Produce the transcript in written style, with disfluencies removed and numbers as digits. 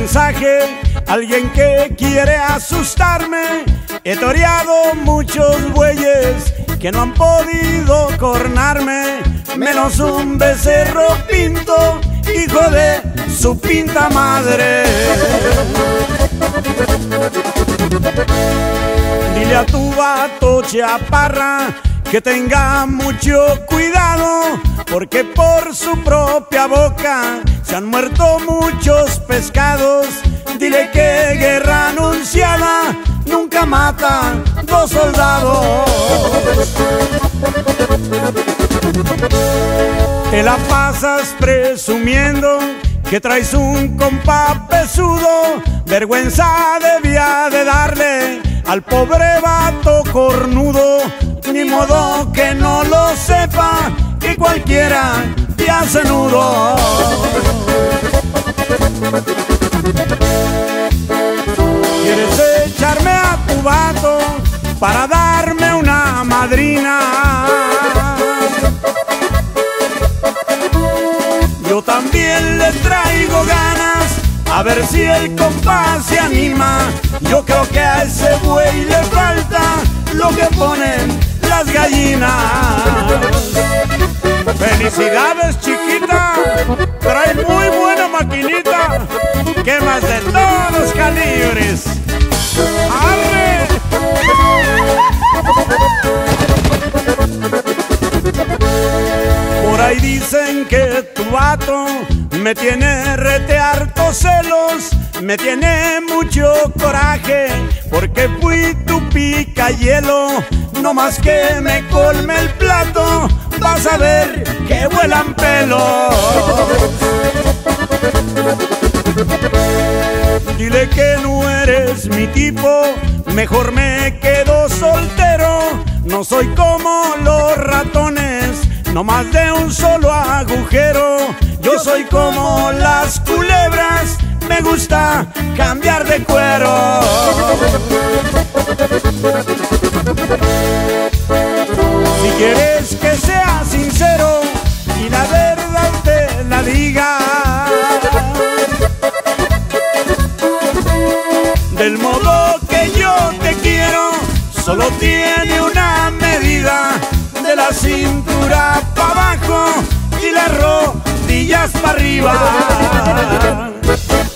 mensaje, alguien que quiere asustarme. He toreado muchos bueyes que no han podido cornarme, menos un becerro pinto, hijo de su pinta madre. Dile a tu vato chaparra que tenga mucho cuidado, porque por su propia boca se han muerto muchos pescados. Dile que guerra anunciada nunca mata dos soldados. Te la pasas presumiendo que traes un compa pesudo, vergüenza debía de darle al pobre vato cornudo. Ni modo que no lo sepa, que cualquiera te hace nudo. ¿Quieres echarme a tu vato para darme una madrina? Yo también le traigo ganas, a ver si el compa se anima. Yo creo que a ese buey le falta lo que ponen las gallinas. Felicidades, chiquita, trae muy buena maquinita, quemas de todos los calibres. ¡Arre! Por ahí dicen que tu vato me tiene rete hartos celos, me tiene mucho coraje, porque fui tu picahielo. No más que me colme el plato, vas a ver que vuelan pelos. Dile que no eres mi tipo, mejor me quedo soltero. No soy como los ratones, no más de un solo agujero. Yo soy como las culebras, me gusta cambiar de cuero. Si quieres que sea sincero y la verdad te la diga, del modo que yo te quiero, solo tiene una medida, de la cintura para abajo y las rodillas para arriba.